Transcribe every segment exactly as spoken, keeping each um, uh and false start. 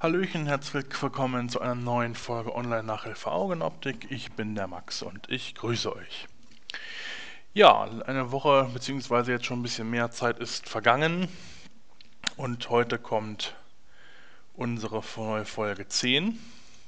Hallöchen, herzlich willkommen zu einer neuen Folge Online-Nachhilfe Augenoptik. Ich bin der Max und ich grüße euch. Ja, eine Woche bzw. jetzt schon ein bisschen mehr Zeit ist vergangen und heute kommt unsere neue Folge zehn.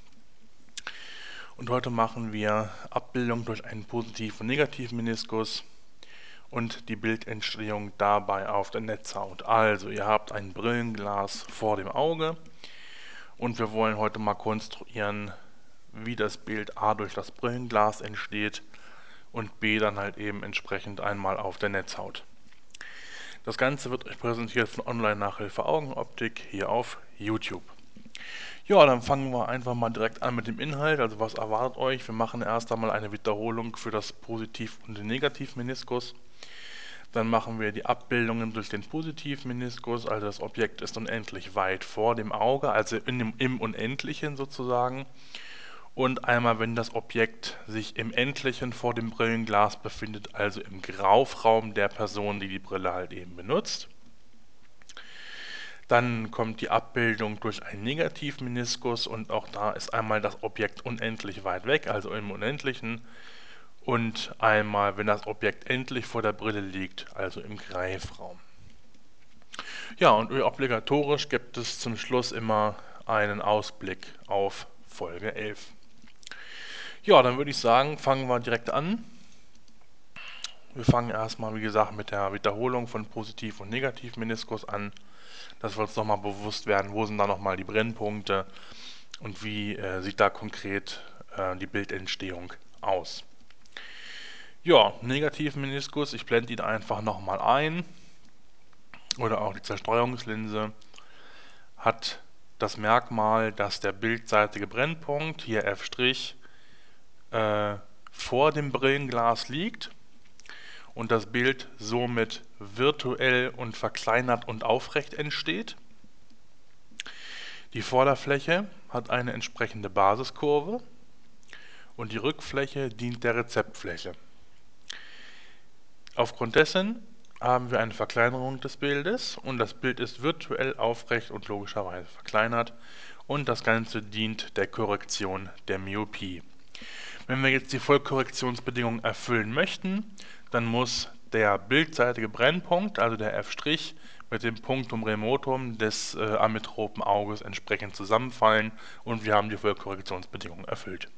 Und heute machen wir Abbildung durch einen Positiv- und Negativ-Meniskus und die Bildentstehung dabei auf der Netzhaut. Also, ihr habt ein Brillenglas vor dem Auge und wir wollen heute mal konstruieren, wie das Bild A durch das Brillenglas entsteht und B dann halt eben entsprechend einmal auf der Netzhaut. Das Ganze wird euch präsentiert von Online-Nachhilfe Augenoptik hier auf YouTube. Ja, dann fangen wir einfach mal direkt an mit dem Inhalt. Also was erwartet euch? Wir machen erst einmal eine Wiederholung für das Positiv- und den Negativmeniskus. Dann machen wir die Abbildungen durch den Positivmeniskus, also das Objekt ist unendlich weit vor dem Auge, also in dem, im Unendlichen sozusagen. Und einmal, wenn das Objekt sich im Endlichen vor dem Brillenglas befindet, also im Graufraum der Person, die die Brille halt eben benutzt. Dann kommt die Abbildung durch einen Negativmeniskus und auch da ist einmal das Objekt unendlich weit weg, also im Unendlichen. Und einmal, wenn das Objekt endlich vor der Brille liegt, also im Greifraum. Ja, und obligatorisch gibt es zum Schluss immer einen Ausblick auf Folge elf. Ja, dann würde ich sagen, fangen wir direkt an. Wir fangen erstmal, wie gesagt, mit der Wiederholung von Positiv- und Negativmeniskus an, dass wir uns nochmal bewusst werden, wo sind da nochmal die Brennpunkte und wie äh, sieht da konkret äh, die Bildentstehung aus. Ja, Negativmeniskus, ich blende ihn einfach nochmal ein, oder auch die Zerstreuungslinse, hat das Merkmal, dass der bildseitige Brennpunkt, hier F', äh, vor dem Brillenglas liegt und das Bild somit virtuell und verkleinert und aufrecht entsteht. Die Vorderfläche hat eine entsprechende Basiskurve und die Rückfläche dient der Rezeptfläche. Aufgrund dessen haben wir eine Verkleinerung des Bildes und das Bild ist virtuell aufrecht und logischerweise verkleinert und das Ganze dient der Korrektion der Myopie. Wenn wir jetzt die Vollkorrektionsbedingungen erfüllen möchten, dann muss der bildseitige Brennpunkt, also der F', mit dem Punctum remotum des äh, ametropen Auges entsprechend zusammenfallen und wir haben die Vollkorrektionsbedingungen erfüllt.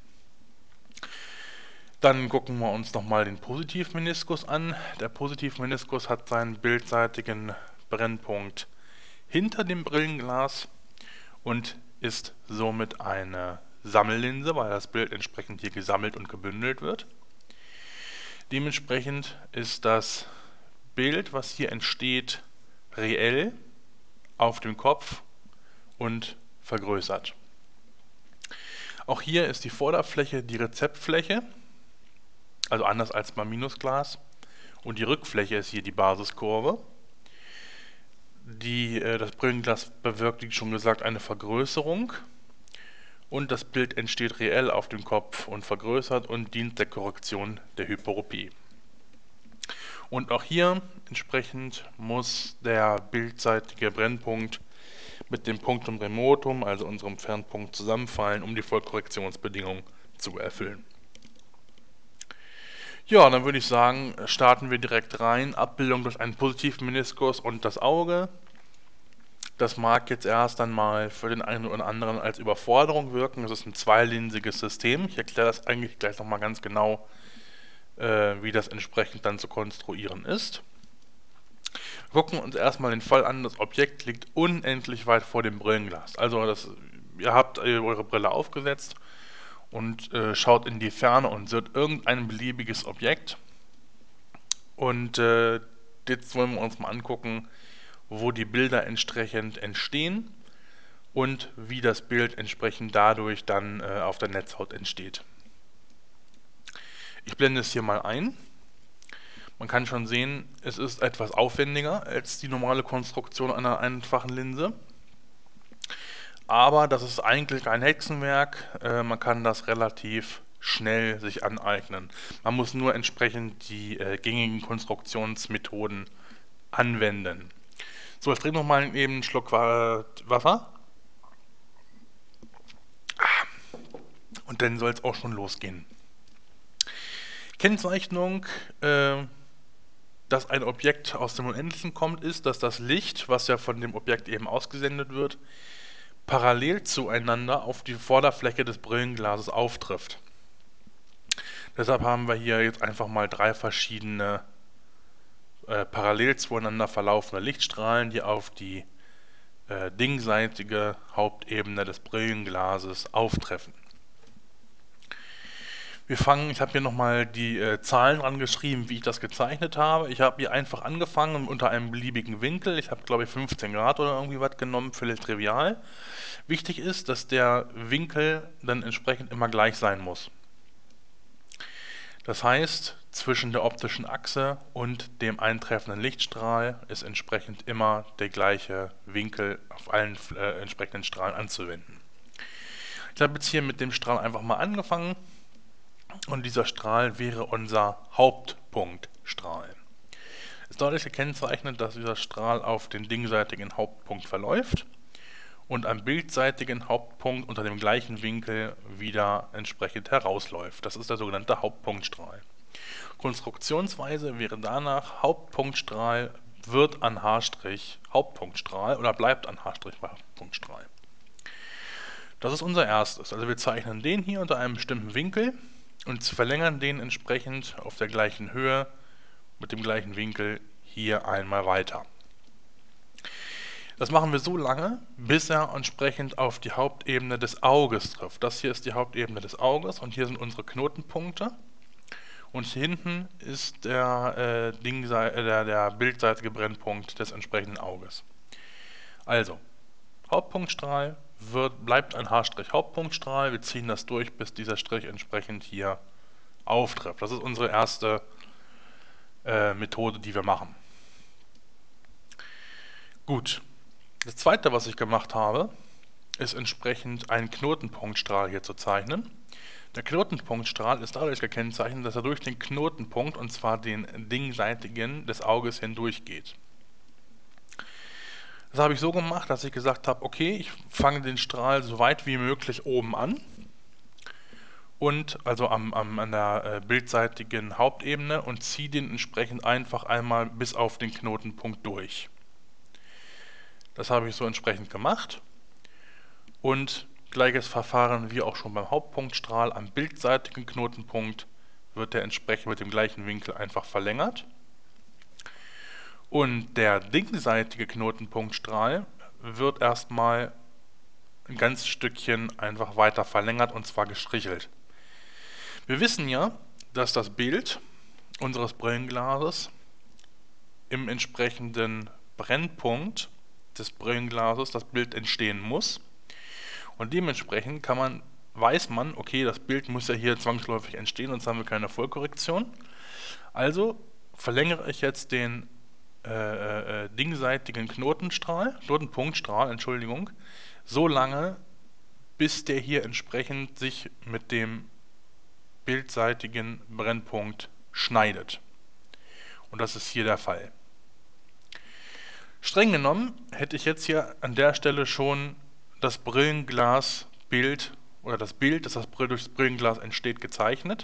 Dann gucken wir uns nochmal den Positivmeniskus an. Der Positivmeniskus hat seinen bildseitigen Brennpunkt hinter dem Brillenglas und ist somit eine Sammellinse, weil das Bild entsprechend hier gesammelt und gebündelt wird. Dementsprechend ist das Bild, was hier entsteht, reell auf dem Kopf und vergrößert. Auch hier ist die Vorderfläche die Rezeptfläche, also anders als beim Minusglas, und die Rückfläche ist hier die Basiskurve. Die, äh, das Brillenglas bewirkt, wie schon gesagt, eine Vergrößerung und das Bild entsteht reell auf dem Kopf und vergrößert und dient der Korrektion der Hyperopie. Und auch hier entsprechend muss der bildseitige Brennpunkt mit dem Punctum remotum, also unserem Fernpunkt, zusammenfallen, um die Vollkorrektionsbedingung zu erfüllen. Ja, dann würde ich sagen, starten wir direkt rein. Abbildung durch einen Positivmeniskus und das Auge. Das mag jetzt erst einmal für den einen oder anderen als Überforderung wirken. Es ist ein zweilinsiges System. Ich erkläre das eigentlich gleich nochmal ganz genau, äh, wie das entsprechend dann zu konstruieren ist. Wir gucken uns erstmal den Fall an, das Objekt liegt unendlich weit vor dem Brillenglas. Also das, ihr habt eure Brille aufgesetzt und äh, schaut in die Ferne und seht irgendein beliebiges Objekt. Und äh, jetzt wollen wir uns mal angucken, wo die Bilder entsprechend entstehen und wie das Bild entsprechend dadurch dann äh, auf der Netzhaut entsteht. Ich blende es hier mal ein. Man kann schon sehen, es ist etwas aufwendiger als die normale Konstruktion einer einfachen Linse. Aber das ist eigentlich kein Hexenwerk. Äh, man kann das relativ schnell sich aneignen. Man muss nur entsprechend die äh, gängigen Konstruktionsmethoden anwenden. So, ich trinke nochmal eben einen Schluck Wasser. Und dann soll es auch schon losgehen. Kennzeichnung, äh, dass ein Objekt aus dem Unendlichen kommt, ist, dass das Licht, was ja von dem Objekt eben ausgesendet wird, parallel zueinander auf die Vorderfläche des Brillenglases auftrifft. Deshalb haben wir hier jetzt einfach mal drei verschiedene äh, parallel zueinander verlaufende Lichtstrahlen, die auf die äh, dingseitige Hauptebene des Brillenglases auftreffen. Wir fangen, ich habe hier nochmal die äh, Zahlen dran geschrieben, wie ich das gezeichnet habe. Ich habe hier einfach angefangen unter einem beliebigen Winkel. Ich habe, glaube ich, fünfzehn Grad oder irgendwie was genommen, völlig trivial. Wichtig ist, dass der Winkel dann entsprechend immer gleich sein muss. Das heißt, zwischen der optischen Achse und dem eintreffenden Lichtstrahl ist entsprechend immer der gleiche Winkel auf allen äh, entsprechenden Strahlen anzuwenden. Ich habe jetzt hier mit dem Strahl einfach mal angefangen und dieser Strahl wäre unser Hauptpunktstrahl. Es ist deutlich gekennzeichnet, dass dieser Strahl auf den dingseitigen Hauptpunkt verläuft und am bildseitigen Hauptpunkt unter dem gleichen Winkel wieder entsprechend herausläuft. Das ist der sogenannte Hauptpunktstrahl. Konstruktionsweise wäre danach Hauptpunktstrahl wird an H' Hauptpunktstrahl oder bleibt an H' Hauptpunktstrahl. Das ist unser erstes. Also wir zeichnen den hier unter einem bestimmten Winkel und verlängern den entsprechend auf der gleichen Höhe mit dem gleichen Winkel hier einmal weiter. Das machen wir so lange, bis er entsprechend auf die Hauptebene des Auges trifft. Das hier ist die Hauptebene des Auges und hier sind unsere Knotenpunkte. Und hier hinten ist der, äh, Ding, äh, der, der bildseitige Brennpunkt des entsprechenden Auges. Also, Hauptpunktstrahl wird, bleibt ein H' Hauptpunktstrahl. Wir ziehen das durch, bis dieser Strich entsprechend hier auftrifft. Das ist unsere erste äh, Methode, die wir machen. Gut. Das zweite, was ich gemacht habe, ist entsprechend einen Knotenpunktstrahl hier zu zeichnen. Der Knotenpunktstrahl ist dadurch gekennzeichnet, dass er durch den Knotenpunkt, und zwar den dingseitigen des Auges hindurch geht. Das habe ich so gemacht, dass ich gesagt habe, okay, ich fange den Strahl so weit wie möglich oben an und also am, am, an der äh, bildseitigen Hauptebene und ziehe den entsprechend einfach einmal bis auf den Knotenpunkt durch. Das habe ich so entsprechend gemacht und gleiches Verfahren wie auch schon beim Hauptpunktstrahl am bildseitigen Knotenpunkt wird der entsprechend mit dem gleichen Winkel einfach verlängert. Und der dingseitige Knotenpunktstrahl wird erstmal ein ganzes Stückchen einfach weiter verlängert und zwar gestrichelt. Wir wissen ja, dass das Bild unseres Brillenglases im entsprechenden Brennpunkt des Brillenglases das Bild entstehen muss. Und dementsprechend kann man, weiß man, okay, das Bild muss ja hier zwangsläufig entstehen, sonst haben wir keine Vollkorrektion. Also verlängere ich jetzt den äh, äh, dingseitigen Knotenstrahl, Knotenpunktstrahl, Entschuldigung, so lange, bis der hier entsprechend sich mit dem bildseitigen Brennpunkt schneidet. Und das ist hier der Fall. Streng genommen hätte ich jetzt hier an der Stelle schon das Brillenglasbild oder das Bild, das, das durch das Brillenglas entsteht, gezeichnet.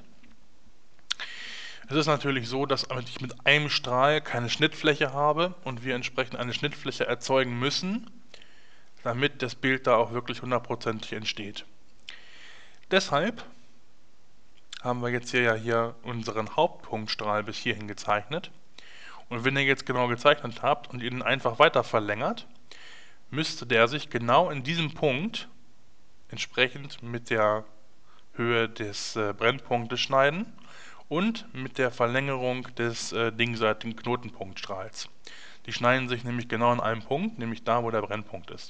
Es ist natürlich so, dass ich mit einem Strahl keine Schnittfläche habe und wir entsprechend eine Schnittfläche erzeugen müssen, damit das Bild da auch wirklich hundertprozentig entsteht. Deshalb haben wir jetzt hier ja hier unseren Hauptpunktstrahl bis hierhin gezeichnet. Und wenn ihr jetzt genau gezeichnet habt und ihn einfach weiter verlängert, müsste der sich genau in diesem Punkt entsprechend mit der Höhe des äh, Brennpunktes schneiden und mit der Verlängerung des äh, dingseitigen Knotenpunktstrahls. Die schneiden sich nämlich genau in einem Punkt, nämlich da, wo der Brennpunkt ist.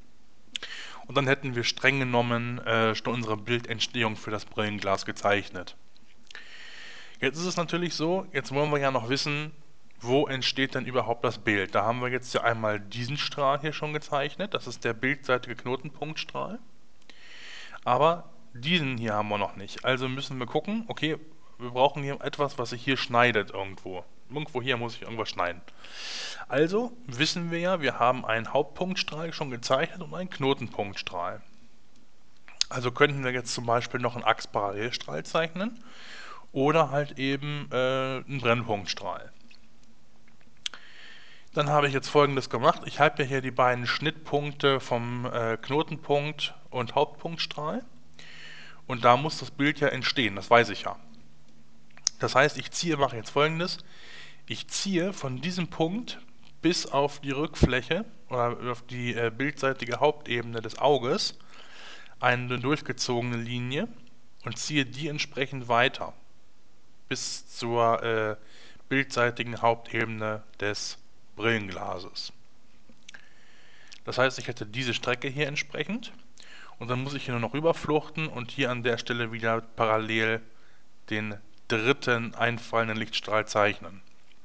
Und dann hätten wir streng genommen äh, schon unsere Bildentstehung für das Brillenglas gezeichnet. Jetzt ist es natürlich so, jetzt wollen wir ja noch wissen, wo entsteht denn überhaupt das Bild? Da haben wir jetzt ja einmal diesen Strahl hier schon gezeichnet, das ist der bildseitige Knotenpunktstrahl. Aber diesen hier haben wir noch nicht. Also müssen wir gucken, okay, wir brauchen hier etwas, was sich hier schneidet irgendwo. Irgendwo hier muss ich irgendwas schneiden. Also wissen wir ja, wir haben einen Hauptpunktstrahl schon gezeichnet und einen Knotenpunktstrahl. Also könnten wir jetzt zum Beispiel noch einen Achsparallelstrahl zeichnen oder halt eben äh, einen Brennpunktstrahl. Dann habe ich jetzt Folgendes gemacht. Ich habe ja hier die beiden Schnittpunkte vom äh, Knotenpunkt und Hauptpunktstrahl. Und da muss das Bild ja entstehen, das weiß ich ja. Das heißt, ich ziehe, mache jetzt Folgendes. Ich ziehe von diesem Punkt bis auf die Rückfläche oder auf die äh, bildseitige Hauptebene des Auges eine durchgezogene Linie und ziehe die entsprechend weiter bis zur äh, bildseitigen Hauptebene des Brillenglases. Das heißt, ich hätte diese Strecke hier entsprechend und dann muss ich hier nur noch rüberfluchten und hier an der Stelle wieder parallel den dritten einfallenden Lichtstrahl zeichnen.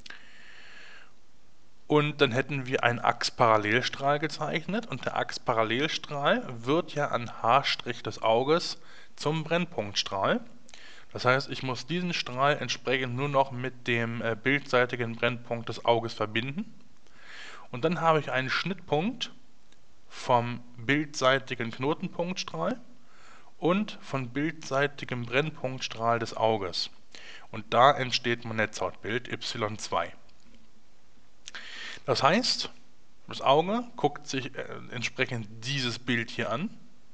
Und dann hätten wir einen Achsparallelstrahl gezeichnet und der Achsparallelstrahl wird ja an H' des Auges zum Brennpunktstrahl. Das heißt, ich muss diesen Strahl entsprechend nur noch mit dem äh, bildseitigen Brennpunkt des Auges verbinden. Und dann habe ich einen Schnittpunkt vom bildseitigen Knotenpunktstrahl und von bildseitigem Brennpunktstrahl des Auges. Und da entsteht mein Netzhautbild Y zwei. Das heißt, das Auge guckt sich äh, entsprechend dieses Bild hier an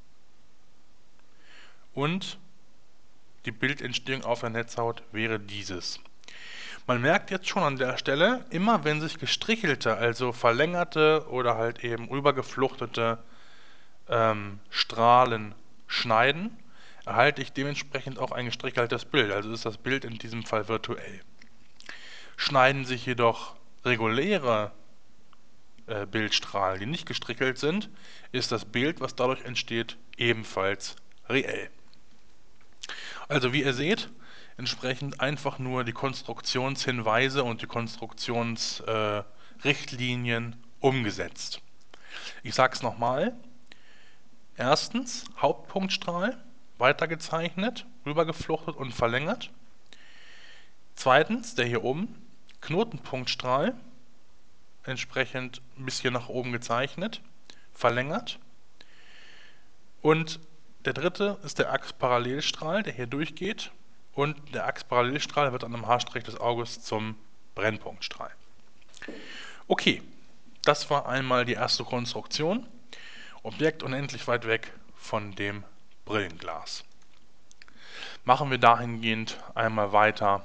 und die Bildentstehung auf der Netzhaut wäre dieses. Man merkt jetzt schon an der Stelle, immer wenn sich gestrichelte, also verlängerte oder halt eben rübergefluchtete ähm, Strahlen schneiden, erhalte ich dementsprechend auch ein gestricheltes Bild, also ist das Bild in diesem Fall virtuell. Schneiden sich jedoch reguläre äh, Bildstrahlen, die nicht gestrichelt sind, ist das Bild, was dadurch entsteht, ebenfalls reell. Also wie ihr seht, entsprechend einfach nur die Konstruktionshinweise und die Konstruktionsrichtlinien äh, umgesetzt. Ich sage es nochmal. Erstens Hauptpunktstrahl weitergezeichnet, rübergefluchtet und verlängert. Zweitens der hier oben, Knotenpunktstrahl, entsprechend ein bisschen nach oben gezeichnet, verlängert. Und der dritte ist der Achsparallelstrahl, der hier durchgeht. Und der Achsparallelstrahl wird an einem H' des Auges zum Brennpunktstrahl. Okay, das war einmal die erste Konstruktion. Objekt unendlich weit weg von dem Brillenglas. Machen wir dahingehend einmal weiter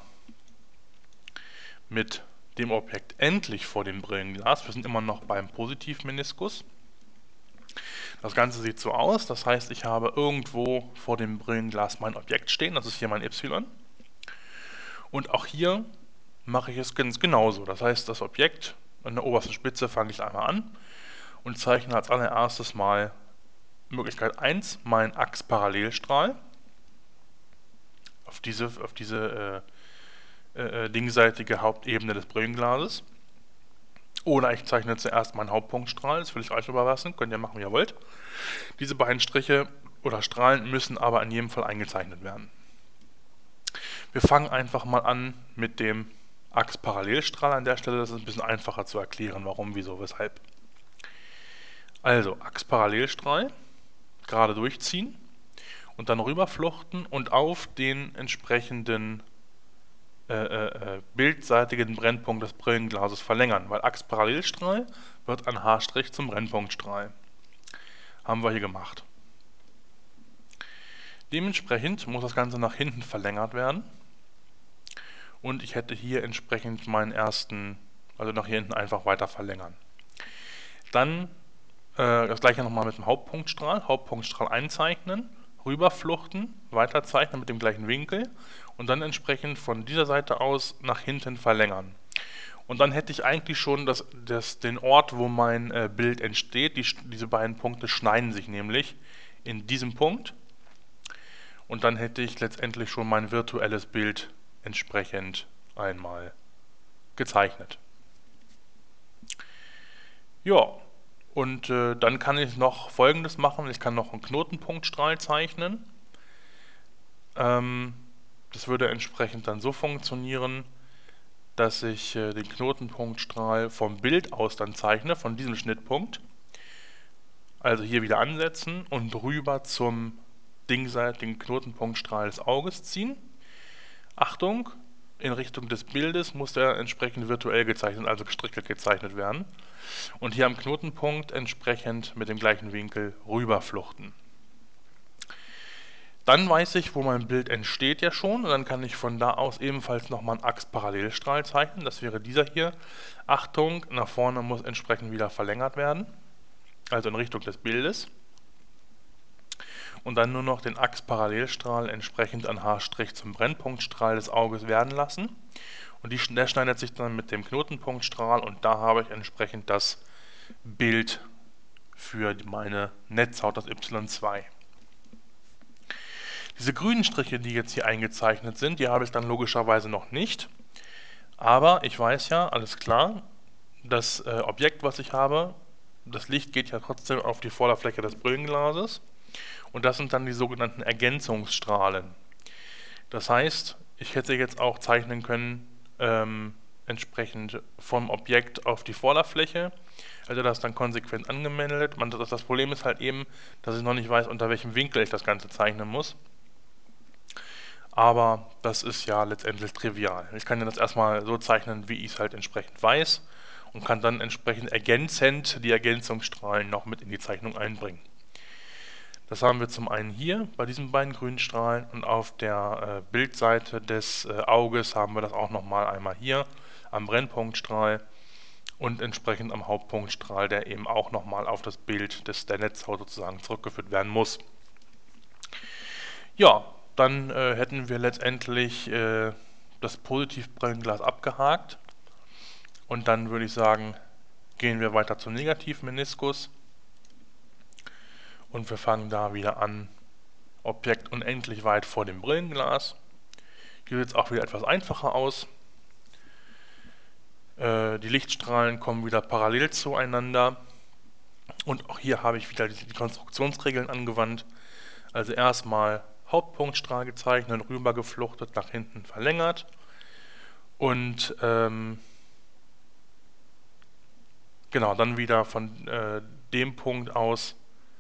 mit dem Objekt endlich vor dem Brillenglas. Wir sind immer noch beim Positivmeniskus. Das Ganze sieht so aus, das heißt, ich habe irgendwo vor dem Brillenglas mein Objekt stehen, das ist hier mein Y. Und auch hier mache ich es ganz genauso. Das heißt, das Objekt an der obersten Spitze fange ich einmal an und zeichne als allererstes mal Möglichkeit eins meinen Achsparallelstrahl auf diese, auf diese äh, äh, linksseitige Hauptebene des Brillenglases. Oder ich zeichne zuerst meinen Hauptpunktstrahl, das will ich euch überlassen, könnt ihr machen, wie ihr wollt. Diese beiden Striche oder Strahlen müssen aber in jedem Fall eingezeichnet werden. Wir fangen einfach mal an mit dem Achsparallelstrahl an der Stelle, das ist ein bisschen einfacher zu erklären, warum, wieso, weshalb. Also Achsparallelstrahl, gerade durchziehen und dann rüberfluchten und auf den entsprechenden Äh, äh, bildseitigen Brennpunkt des Brillenglases verlängern, weil Achsparallelstrahl wird an H' zum Brennpunktstrahl. Haben wir hier gemacht. Dementsprechend muss das Ganze nach hinten verlängert werden und ich hätte hier entsprechend meinen ersten, also nach hier hinten einfach weiter verlängern. Dann äh, das gleiche nochmal mit dem Hauptpunktstrahl, Hauptpunktstrahl einzeichnen, rüberfluchten, weiterzeichnen mit dem gleichen Winkel und dann entsprechend von dieser Seite aus nach hinten verlängern. Und dann hätte ich eigentlich schon das, das, den Ort, wo mein äh, Bild entsteht. Die, diese beiden Punkte schneiden sich nämlich in diesem Punkt. Und dann hätte ich letztendlich schon mein virtuelles Bild entsprechend einmal gezeichnet. Ja, und äh, dann kann ich noch Folgendes machen. Ich kann noch einen Knotenpunktstrahl zeichnen. Ähm, Das würde entsprechend dann so funktionieren, dass ich äh, den Knotenpunktstrahl vom Bild aus dann zeichne, von diesem Schnittpunkt. Also hier wieder ansetzen und rüber zum dingseitigen Knotenpunktstrahl des Auges ziehen. Achtung, in Richtung des Bildes muss der entsprechend virtuell gezeichnet, also gestrichelt gezeichnet werden. Und hier am Knotenpunkt entsprechend mit dem gleichen Winkel rüberfluchten. Dann weiß ich, wo mein Bild entsteht ja schon, und dann kann ich von da aus ebenfalls nochmal einen Achsparallelstrahl zeichnen. Das wäre dieser hier. Achtung, nach vorne muss entsprechend wieder verlängert werden, also in Richtung des Bildes. Und dann nur noch den Achsparallelstrahl entsprechend an H' zum Brennpunktstrahl des Auges werden lassen. Und die, der schneidet sich dann mit dem Knotenpunktstrahl, und da habe ich entsprechend das Bild für meine Netzhaut, das Y zwei. Diese grünen Striche, die jetzt hier eingezeichnet sind, die habe ich dann logischerweise noch nicht. Aber ich weiß ja, alles klar, das äh, Objekt, was ich habe, das Licht geht ja trotzdem auf die Vorderfläche des Brillenglases. Und das sind dann die sogenannten Ergänzungsstrahlen. Das heißt, ich hätte jetzt auch zeichnen können, ähm, entsprechend vom Objekt auf die Vorderfläche. Also das dann konsequent angemeldet. Man, das, das Problem ist halt eben, dass ich noch nicht weiß, unter welchem Winkel ich das Ganze zeichnen muss. Aber das ist ja letztendlich trivial. Ich kann ja das erstmal so zeichnen, wie ich es halt entsprechend weiß, und kann dann entsprechend ergänzend die Ergänzungsstrahlen noch mit in die Zeichnung einbringen. Das haben wir zum einen hier bei diesen beiden grünen Strahlen, und auf der äh, Bildseite des äh, Auges haben wir das auch nochmal einmal hier am Brennpunktstrahl und entsprechend am Hauptpunktstrahl, der eben auch nochmal auf das Bild des, der Netzhaut sozusagen zurückgeführt werden muss. Ja, dann äh, hätten wir letztendlich äh, das Positivbrillenglas abgehakt, und dann würde ich sagen, gehen wir weiter zum Negativmeniskus, und wir fangen da wieder an. Objekt unendlich weit vor dem Brillenglas. Hier sieht es auch wieder etwas einfacher aus. Äh, die Lichtstrahlen kommen wieder parallel zueinander, und auch hier habe ich wieder die, die Konstruktionsregeln angewandt. Also erstmal Hauptpunktstrahl gezeichnet, rüber gefluchtet, nach hinten verlängert, und ähm, genau, dann wieder von äh, dem Punkt aus,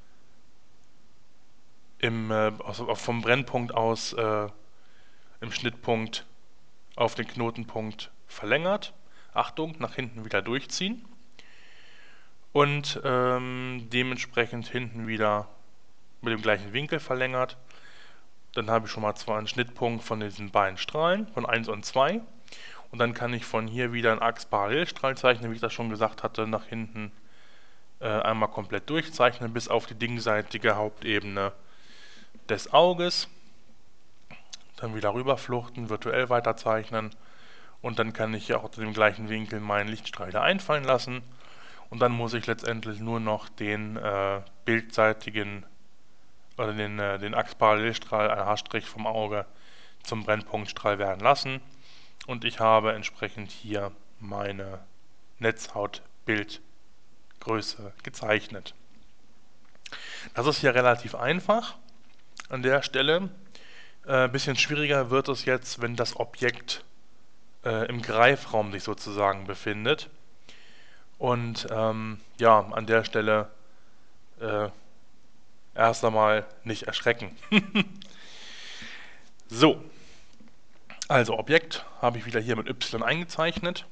im, äh, aus, vom Brennpunkt aus äh, im Schnittpunkt auf den Knotenpunkt verlängert. Achtung, nach hinten wieder durchziehen. Und ähm, dementsprechend hinten wieder mit dem gleichen Winkel verlängert. Dann habe ich schon mal zwar einen Schnittpunkt von diesen beiden Strahlen, von eins und zwei. Und dann kann ich von hier wieder einen Achsparallelstrahl zeichnen, wie ich das schon gesagt hatte, nach hinten äh, einmal komplett durchzeichnen, bis auf die dingseitige Hauptebene des Auges. Dann wieder rüberfluchten, virtuell weiterzeichnen, und dann kann ich ja auch zu dem gleichen Winkel meinen Lichtstrahl da einfallen lassen. Und dann muss ich letztendlich nur noch den äh, bildseitigen oder den, äh, den Achsparallelstrahl, ein H' vom Auge, zum Brennpunktstrahl werden lassen. Und ich habe entsprechend hier meine Netzhautbildgröße gezeichnet. Das ist hier relativ einfach an der Stelle. Ein äh, bisschen schwieriger wird es jetzt, wenn das Objekt äh, im Greifraum sich sozusagen befindet. Und ähm, ja, an der Stelle äh, erst einmal nicht erschrecken. So, also Objekt habe ich wieder hier mit Y eingezeichnet,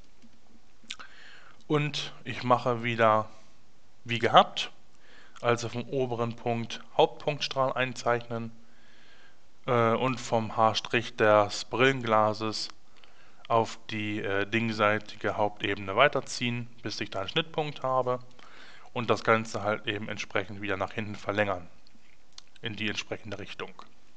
und ich mache wieder wie gehabt, also vom oberen Punkt Hauptpunktstrahl einzeichnen äh, und vom H' des Brillenglases auf die äh, dingseitige Hauptebene weiterziehen, bis ich da einen Schnittpunkt habe, und das Ganze halt eben entsprechend wieder nach hinten verlängern in die entsprechende Richtung.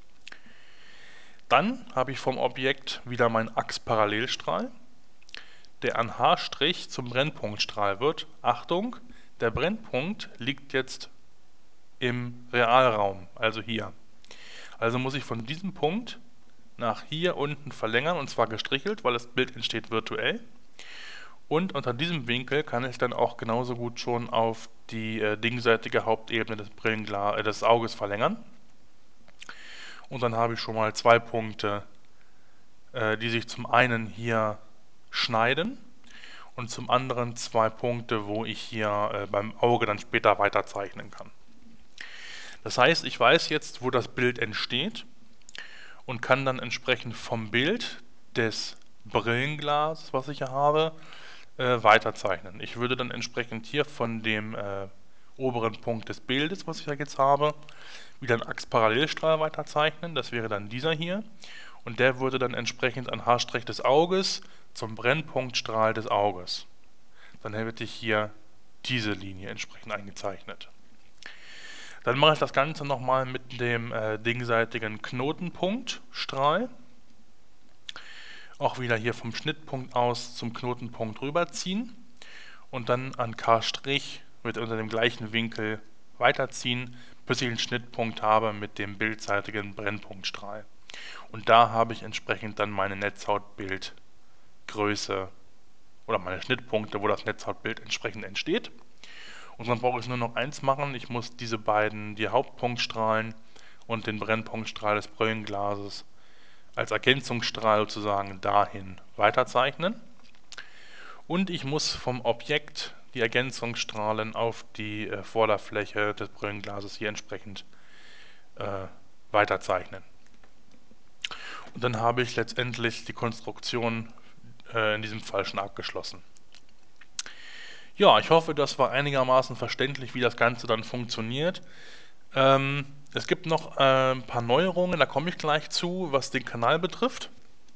Dann habe ich vom Objekt wieder meinen Achsparallelstrahl, der an H' zum Brennpunktstrahl wird. Achtung, der Brennpunkt liegt jetzt im Realraum, also hier. Also muss ich von diesem Punkt nach hier unten verlängern, und zwar gestrichelt, weil das Bild entsteht virtuell. Und unter diesem Winkel kann ich dann auch genauso gut schon auf die äh, dingseitige Hauptebene des Brillengla äh, des Auges verlängern. Und dann habe ich schon mal zwei Punkte, äh, die sich zum einen hier schneiden, und zum anderen zwei Punkte, wo ich hier äh, beim Auge dann später weiter zeichnen kann. Das heißt, ich weiß jetzt, wo das Bild entsteht und kann dann entsprechend vom Bild des Brillenglases, was ich hier habe, äh, weiterzeichnen. Ich würde dann entsprechend hier von dem äh, oberen Punkt des Bildes, was ich ja jetzt habe, wieder einen Achsparallelstrahl weiterzeichnen. Das wäre dann dieser hier. Und der würde dann entsprechend an H' des Auges zum Brennpunktstrahl des Auges. Dann hätte ich hier diese Linie entsprechend eingezeichnet. Dann mache ich das Ganze nochmal mit dem äh, gegenseitigen Knotenpunktstrahl. Auch wieder hier vom Schnittpunkt aus zum Knotenpunkt rüberziehen und dann an K' mit unter dem gleichen Winkel weiterziehen, bis ich einen Schnittpunkt habe mit dem bildseitigen Brennpunktstrahl. Und da habe ich entsprechend dann meine Netzhautbildgröße oder meine Schnittpunkte, wo das Netzhautbild entsprechend entsteht. Und dann brauche ich nur noch eins machen, ich muss diese beiden, die Hauptpunktstrahlen und den Brennpunktstrahl des Brillenglases als Ergänzungsstrahl sozusagen dahin weiterzeichnen. Und ich muss vom Objekt die Ergänzungsstrahlen auf die äh, Vorderfläche des Brillenglases hier entsprechend äh, weiterzeichnen. Und dann habe ich letztendlich die Konstruktion äh, in diesem Fall schon abgeschlossen. Ja, ich hoffe, das war einigermaßen verständlich, wie das Ganze dann funktioniert. Ähm, es gibt noch äh, ein paar Neuerungen, da komme ich gleich zu, was den Kanal betrifft.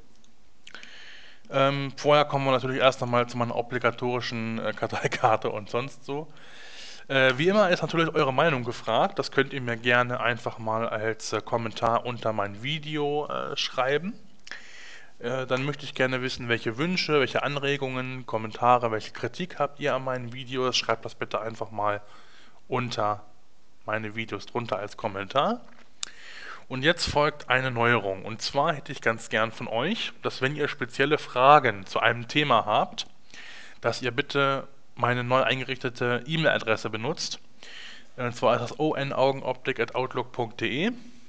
Ähm, vorher kommen wir natürlich erst einmal zu meiner obligatorischen äh, Karteikarte und sonst so. Äh, wie immer ist natürlich eure Meinung gefragt. Das könnt ihr mir gerne einfach mal als äh, Kommentar unter mein Video äh, schreiben. Äh, dann möchte ich gerne wissen, welche Wünsche, welche Anregungen, Kommentare, welche Kritik habt ihr an meinen Videos. Schreibt das bitte einfach mal unter meine Videos drunter als Kommentar. Und jetzt folgt eine Neuerung. Und zwar hätte ich ganz gern von euch, dass wenn ihr spezielle Fragen zu einem Thema habt, dass ihr bitte meine neu eingerichtete E-Mail-Adresse benutzt. Und zwar ist das onaugenoptik at outlook punkt de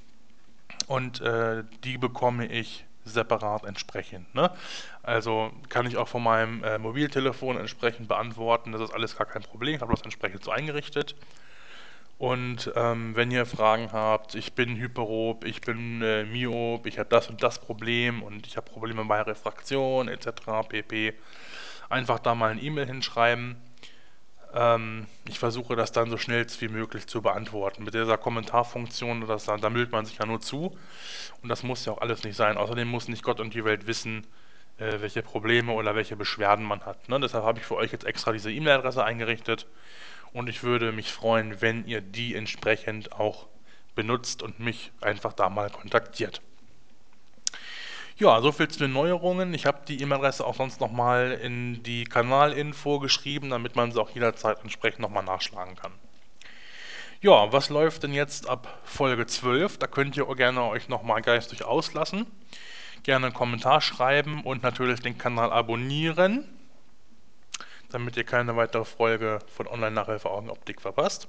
und äh, die bekomme ich separat entsprechend. Ne? Also kann ich auch von meinem äh, Mobiltelefon entsprechend beantworten. Das ist alles gar kein Problem. Ich habe das entsprechend so eingerichtet. Und ähm, wenn ihr Fragen habt, ich bin Hyperop, ich bin äh, Myop, ich habe das und das Problem und ich habe Probleme bei Refraktion et cetera pp. Einfach da mal ein E-Mail hinschreiben. Ähm, ich versuche das dann so schnell wie möglich zu beantworten. Mit dieser Kommentarfunktion, das, da meldet man sich ja nur zu. Und das muss ja auch alles nicht sein. Außerdem muss nicht Gott und die Welt wissen, äh, welche Probleme oder welche Beschwerden man hat. Ne? Deshalb habe ich für euch jetzt extra diese E-Mail-Adresse eingerichtet. Und ich würde mich freuen, wenn ihr die entsprechend auch benutzt und mich einfach da mal kontaktiert. Ja, soviel zu den Neuerungen. Ich habe die E-Mail-Adresse auch sonst nochmal in die Kanalinfo geschrieben, damit man sie auch jederzeit entsprechend nochmal nachschlagen kann. Ja, was läuft denn jetzt ab Folge zwölf? Da könnt ihr auch gerne euch nochmal geistig auslassen. Gerne einen Kommentar schreiben und natürlich den Kanal abonnieren, damit ihr keine weitere Folge von Online-Nachhilfe Augenoptik verpasst.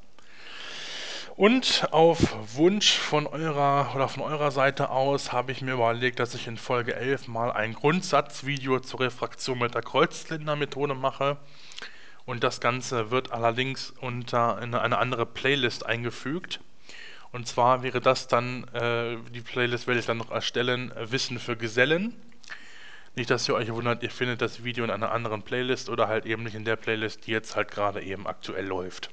Und auf Wunsch von eurer oder von eurer Seite aus habe ich mir überlegt, dass ich in Folge elf mal ein Grundsatzvideo zur Refraktion mit der Kreuzzylindermethode mache. Und das Ganze wird allerdings unter eine, eine andere Playlist eingefügt. Und zwar wäre das dann, äh, die Playlist werde ich dann noch erstellen, Wissen für Gesellen. Nicht, dass ihr euch wundert, ihr findet das Video in einer anderen Playlist oder halt eben nicht in der Playlist, die jetzt halt gerade eben aktuell läuft.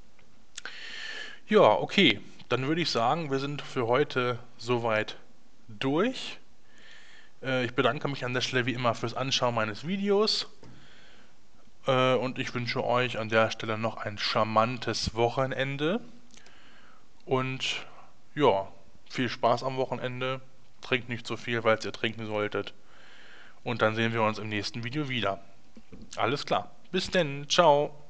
Ja, okay, dann würde ich sagen, wir sind für heute soweit durch. Äh, ich bedanke mich an der Stelle wie immer fürs Anschauen meines Videos. Äh, und ich wünsche euch an der Stelle noch ein charmantes Wochenende. Und ja, viel Spaß am Wochenende. Trinkt nicht so viel, weil ihr trinken solltet. Und dann sehen wir uns im nächsten Video wieder. Alles klar. Bis denn. Ciao.